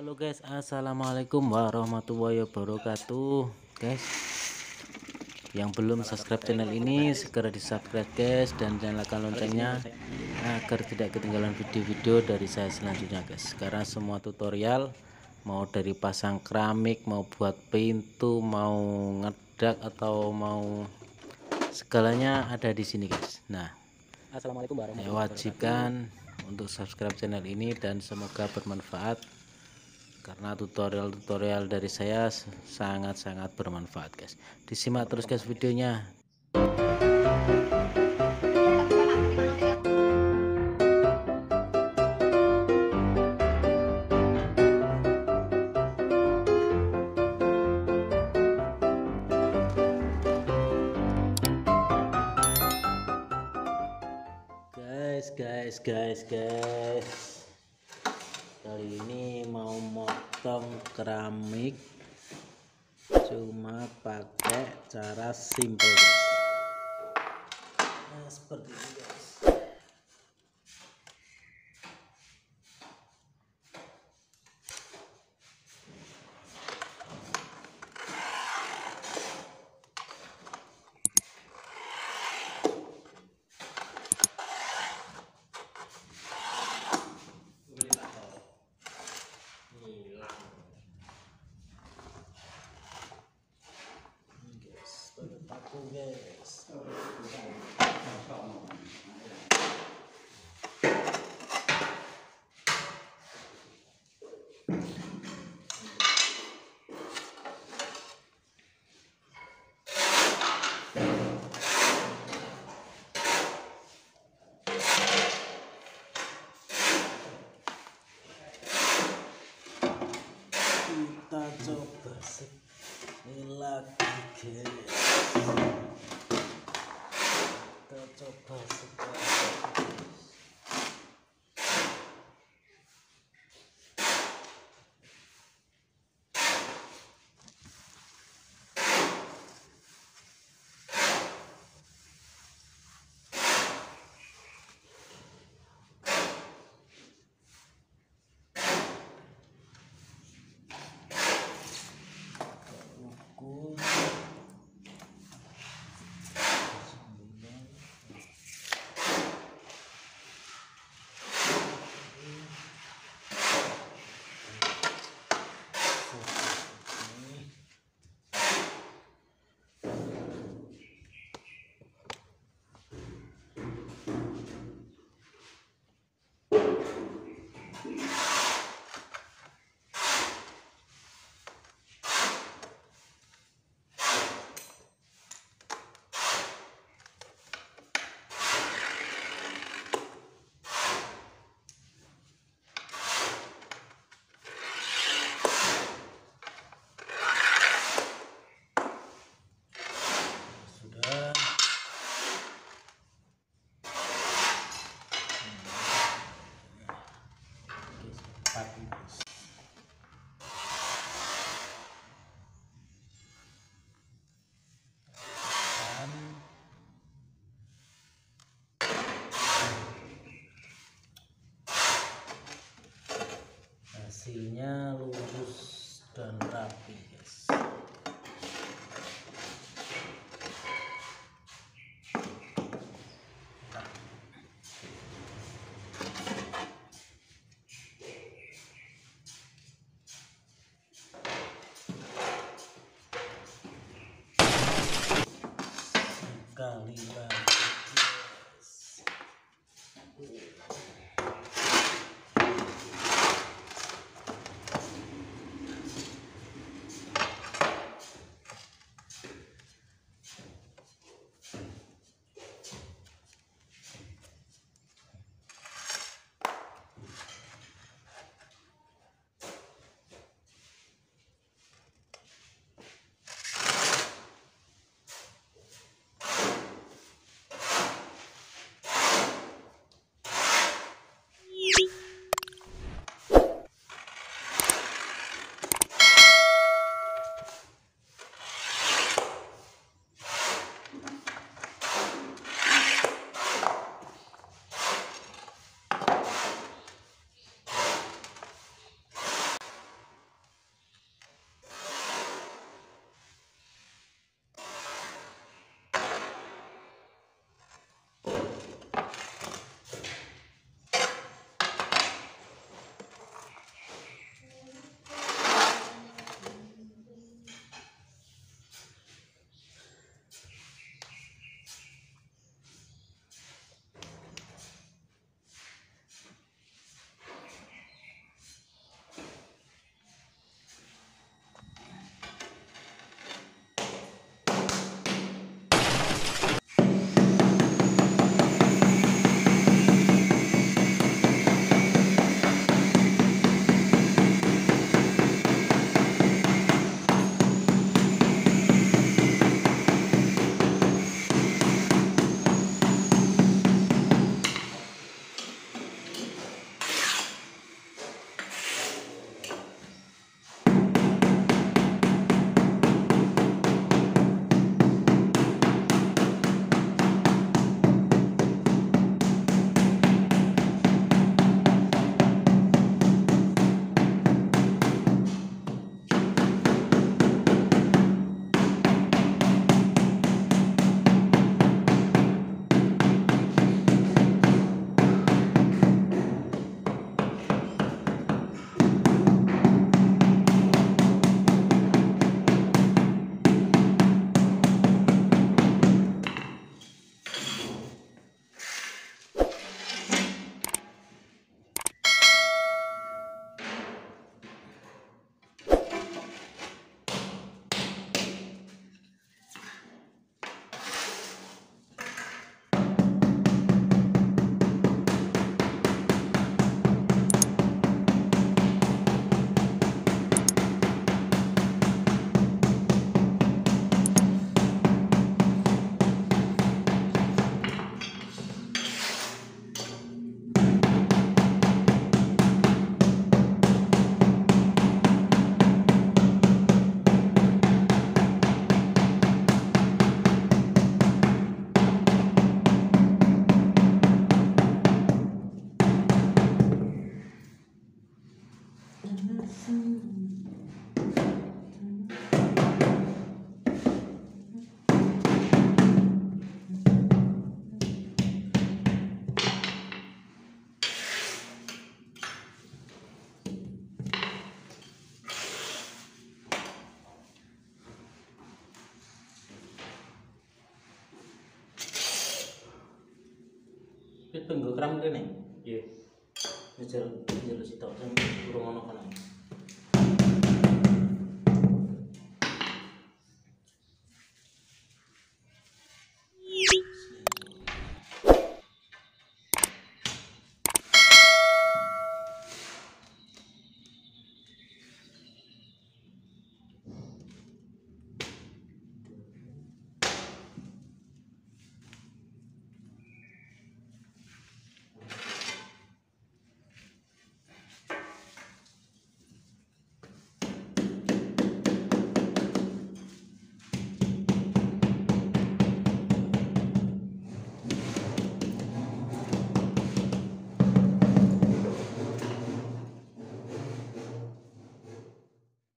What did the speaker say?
Halo guys, assalamualaikum warahmatullahi wabarakatuh. Guys, yang belum subscribe channel ini segera di subscribe guys, dan nyalakan loncengnya agar tidak ketinggalan video-video dari saya selanjutnya guys. Karena semua tutorial, mau dari pasang keramik, mau buat pintu, mau ngedak, atau mau segalanya ada di sini guys. Nah, Assalamualaikum warahmatullahi saya wabarakatuh. wajibkan untuk subscribe channel ini dan semoga bermanfaat, karena tutorial-tutorial dari saya sangat-sangat bermanfaat guys. Disimak terus guys videonya. Guys, kali ini mau motong keramik cuma pakai cara simple guys. Nah, seperti ini guys. Paku guys. Kita coba ini lagi guys. Kita coba sekarang. Hasilnya lurus dan rapi guys. Sekali lagi guys. Wis penggo kram kene. Iya. Ngejer sitok sing urung ono kono.